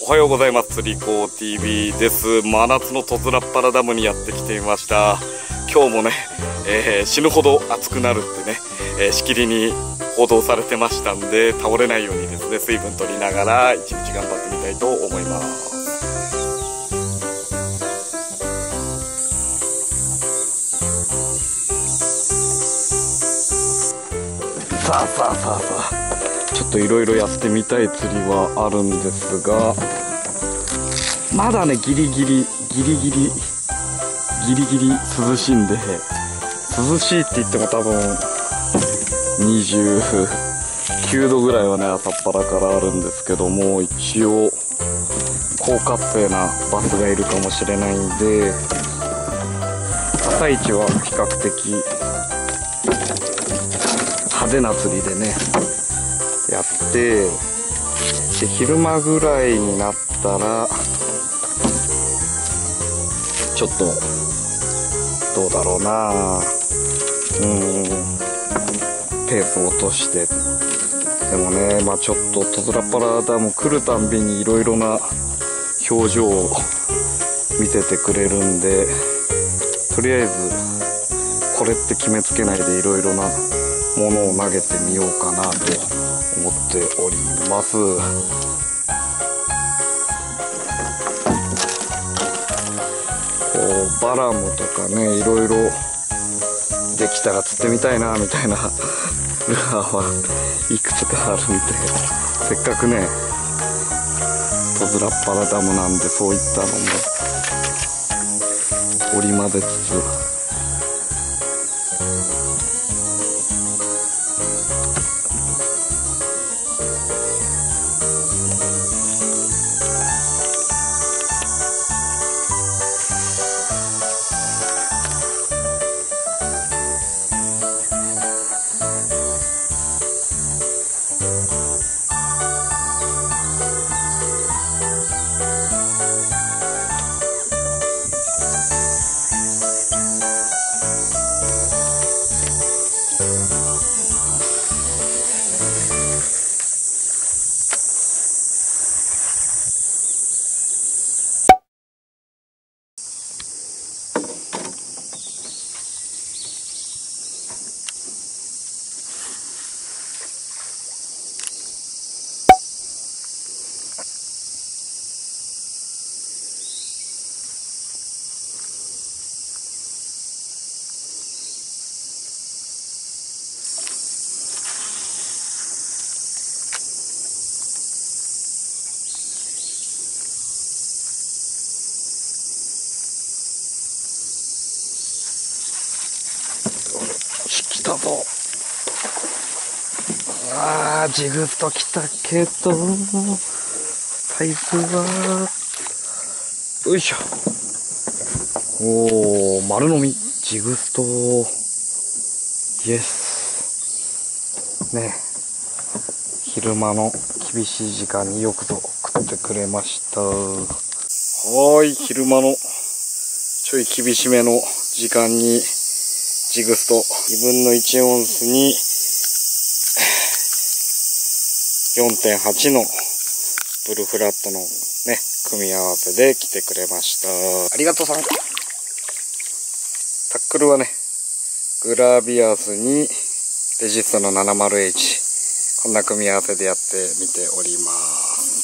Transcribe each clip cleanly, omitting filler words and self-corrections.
おはようございます。リコー TV です。真夏の十津良っ原ダムにやってきてみました。今日もね、死ぬほど暑くなるってね、しきりに報道されてましたんで、倒れないようにですね、水分取りながら一日頑張ってみたいと思います。さあちょっといろいろやってみたい釣りはあるんですが、まだねギリギリ涼しいんで、涼しいって言っても多分29度ぐらいはね朝っぱらからあるんですけども、一応高活性なバスがいるかもしれないんで、朝一は比較的派手な釣りでねやって、で昼間ぐらいになったらちょっとどうだろうな、ペースを落として、でもねちょっと十津良っ原ダム来るたんびにいろいろな表情を見せてくれるんで、とりあえずこれって決めつけないでいろいろなものを投げてみようかなと思っております。こうバラムとかね、いろいろできたら釣ってみたいなみたいなルアーはいくつかあるんで、せっかくね十津良っ原ダムなんで、そういったのも織り交ぜつつ来たぞ。ジグスト来たけどサイズはよいしょ。おー、丸飲みジグストイエスね。昼間の厳しい時間によくぞ食ってくれました。昼間のちょい厳しめの時間にジグスト1/2オンスに 4.8 のブルフラットのね組み合わせで来てくれました。ありがとうさん。タックルはねグラビアスにレジストの 70H、 こんな組み合わせでやってみております。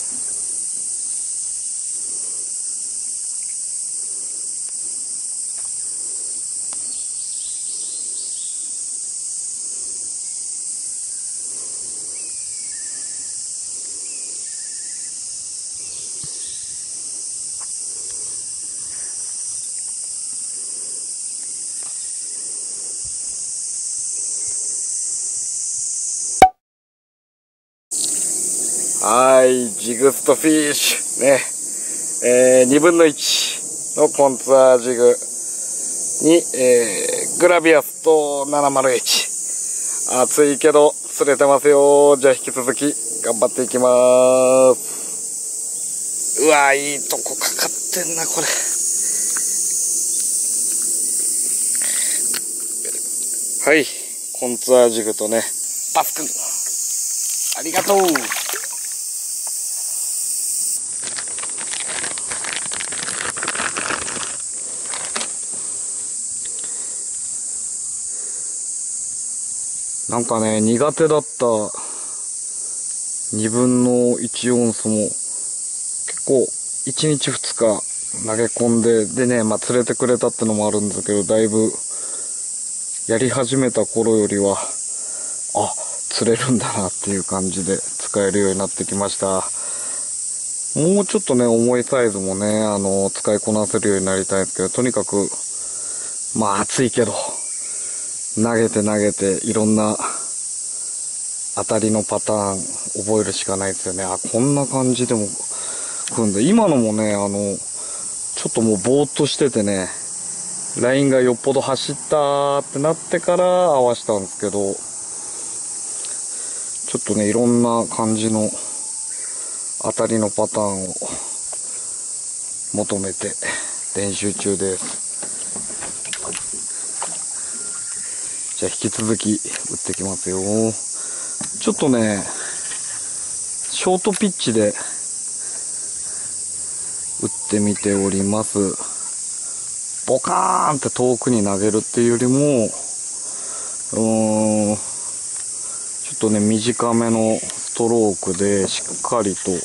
ジグストフィッシュね、1/2のコンツァージグに、グラビアスと 70H。 暑いけど釣れてますよ。じゃあ引き続き頑張っていきます。うわ、いいとこかかってんなこれ。はい、コンツァージグとねパスくんありがとう。 なんかね、苦手だった2分の1音素も結構1日2日投げ込んで、でね、まあ釣れてくれたってのもあるんですけど、だいぶやり始めた頃よりは、あ、釣れるんだなっていう感じで使えるようになってきました。もうちょっとね、重いサイズもね、使いこなせるようになりたいんですけど、とにかく、まあ暑いけど、投げていろんな当たりのパターン覚えるしかないですよね。あ、こんな感じでも来るんで、今のもね、ちょっともうぼーっとしててね、ラインがよっぽど走ったってなってから合わせたんですけど、ちょっとね、いろんな感じの当たりのパターンを求めて練習中です。じゃあ引き続き打ってきますよ。ちょっとね、ショートピッチで打ってみております。ボカーンって遠くに投げるっていうよりも、ちょっとね、短めのストロークでしっかりと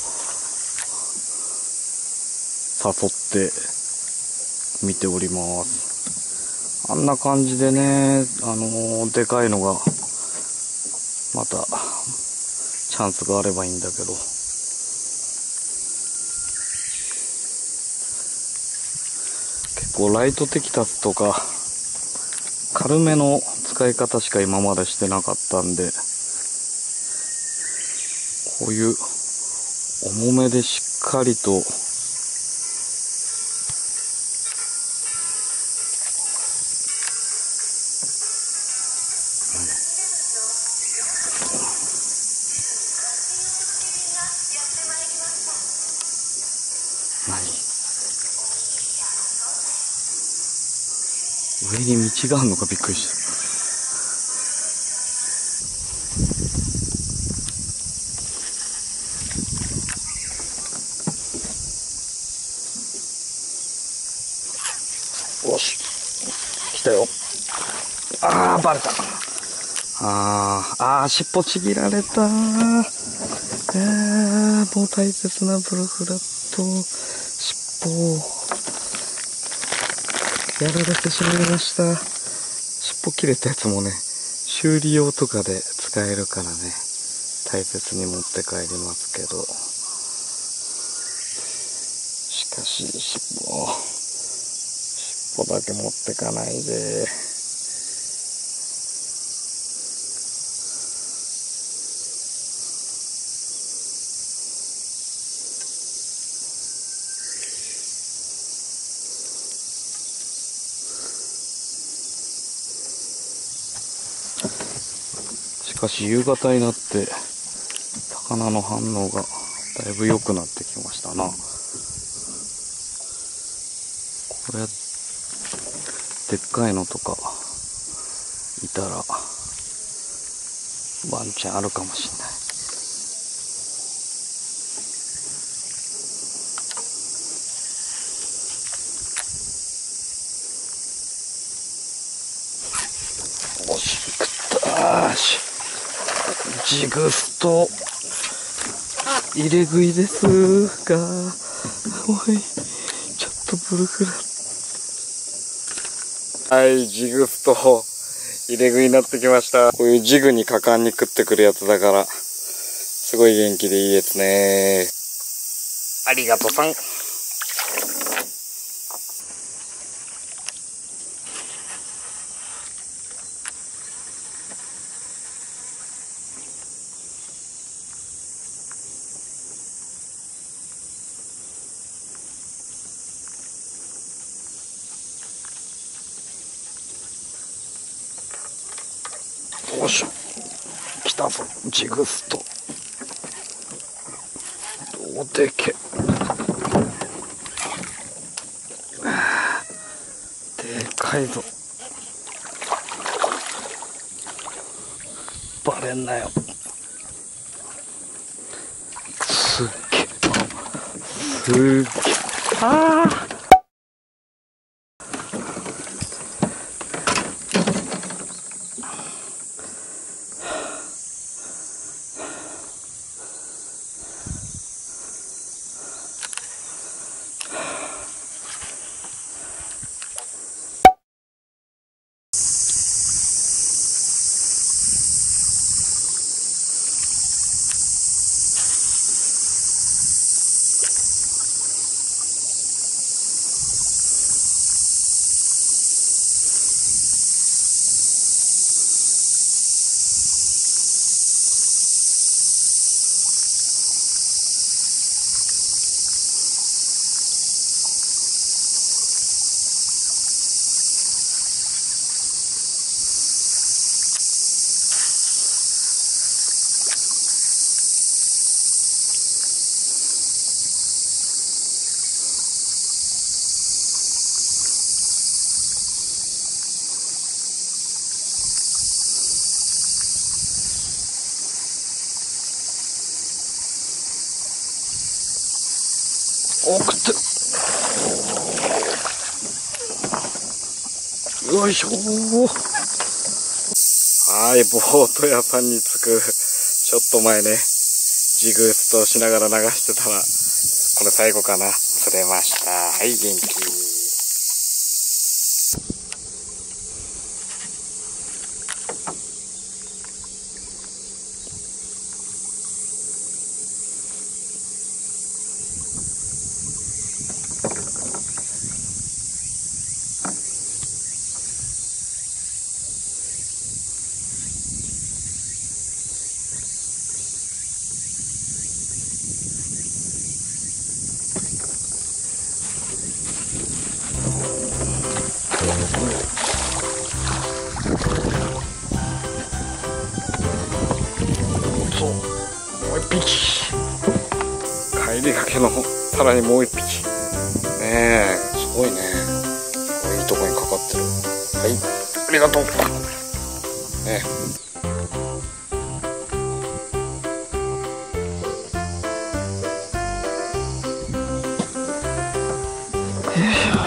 誘ってみております。あんな感じでね、でかいのがまたチャンスがあればいいんだけど、結構ライトテキサスとか軽めの使い方しか今までしてなかったんで、こういう重めでしっかりと上に道があるのかびっくりした。よし、来たよ。あー、バレた。尻尾ちぎられた。もう大切なブルフラット、尻尾をやられてしまいました。尻尾切れたやつもね、修理用とかで使えるからね、大切に持って帰りますけど、しかし尻尾だけ持ってかないで。しかし夕方になって魚の反応がだいぶ良くなってきましたな。これでっかいのとかいたらワンチャンあるかもしんない。おし、食ったーし。ジグスト入れ食いですが、おい、ちょっとブルフラ。はい、ジグスト入れ食いになってきました。こういうジグに果敢に食ってくるやつだから、すごい元気でいいですね。ありがとさん。よいしょ、来たぞジグスト。どうでけ、でかいぞ。バレんなよ。すっげえ、すっげえ、ああ、 お、食ってる。よいしょー。はい、ボート屋さんに着くちょっと前ね、ジグーストしながら流してたら、これ最後かな。釣れました。はい、元気。そう、もう一匹。帰りがけのさらにもう一匹。ねえ、すごいね。いいとこにかかってる。はい、ありがとう。ねえ。よいしょ。